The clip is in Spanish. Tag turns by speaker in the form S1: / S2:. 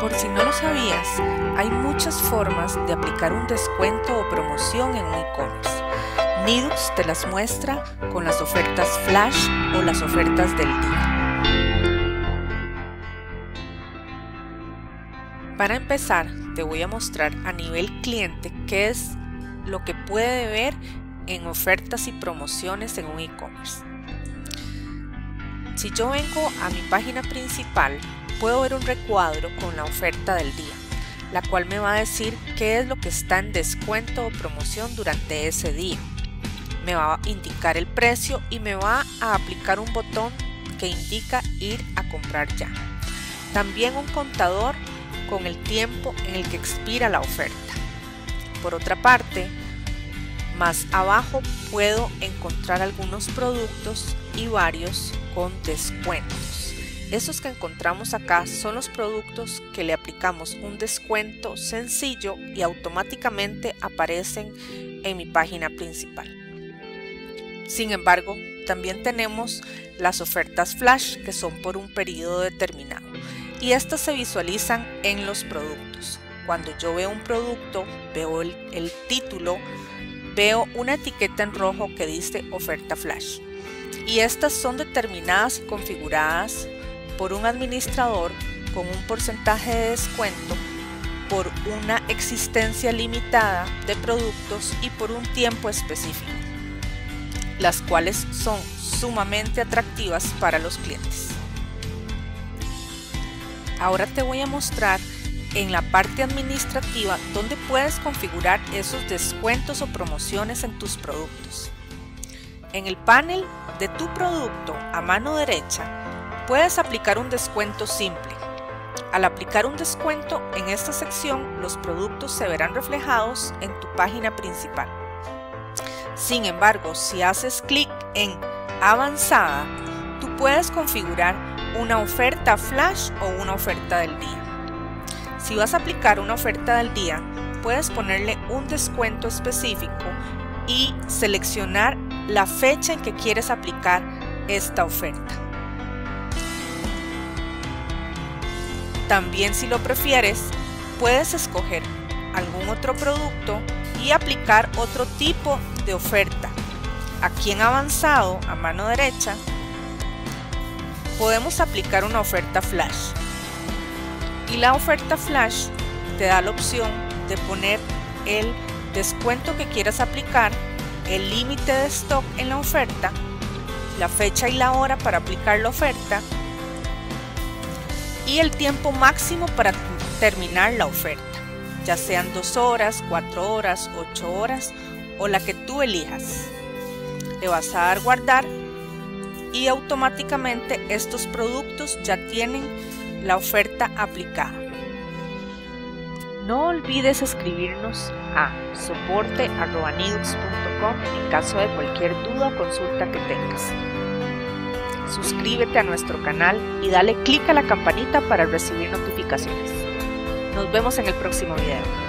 S1: Por si no lo sabías, hay muchas formas de aplicar un descuento o promoción en un e-commerce. Nidux te las muestra con las ofertas flash o las ofertas del día. Para empezar, te voy a mostrar a nivel cliente qué es lo que puede ver en ofertas y promociones en un e-commerce. Si yo vengo a mi página principal, puedo ver un recuadro con la oferta del día, la cual me va a decir qué es lo que está en descuento o promoción durante ese día. Me va a indicar el precio y me va a aplicar un botón que indica ir a comprar ya. También un contador con el tiempo en el que expira la oferta. Por otra parte, más abajo puedo encontrar algunos productos y varios con descuentos. Esos que encontramos acá son los productos que le aplicamos un descuento sencillo y automáticamente aparecen en mi página principal. Sin embargo, también tenemos las ofertas flash, que son por un periodo determinado, y estas se visualizan en los productos. Cuando yo veo un producto, veo el título, veo una etiqueta en rojo que dice oferta flash, y estas son determinadas y configuradas por un administrador con un porcentaje de descuento por una existencia limitada de productos y por un tiempo específico, las cuales son sumamente atractivas para los clientes. Ahora te voy a mostrar en la parte administrativa donde puedes configurar esos descuentos o promociones en tus productos. En el panel de tu producto a mano derecha puedes aplicar un descuento simple. Al aplicar un descuento en esta sección, los productos se verán reflejados en tu página principal. Sin embargo, si haces clic en avanzada, tú puedes configurar una oferta flash o una oferta del día. Si vas a aplicar una oferta del día, puedes ponerle un descuento específico y seleccionar la fecha en que quieres aplicar esta oferta. También, si lo prefieres, puedes escoger algún otro producto y aplicar otro tipo de oferta. Aquí en avanzado, a mano derecha, podemos aplicar una oferta flash. Y la oferta flash te da la opción de poner el descuento que quieras aplicar, el límite de stock en la oferta, la fecha y la hora para aplicar la oferta y el tiempo máximo para terminar la oferta, ya sean 2 horas, 4 horas, 8 horas o la que tú elijas. Le vas a dar guardar y automáticamente estos productos ya tienen la oferta aplicada. No olvides escribirnos a soporte@nidux.com en caso de cualquier duda o consulta que tengas. Suscríbete a nuestro canal y dale clic a la campanita para recibir notificaciones. Nos vemos en el próximo video.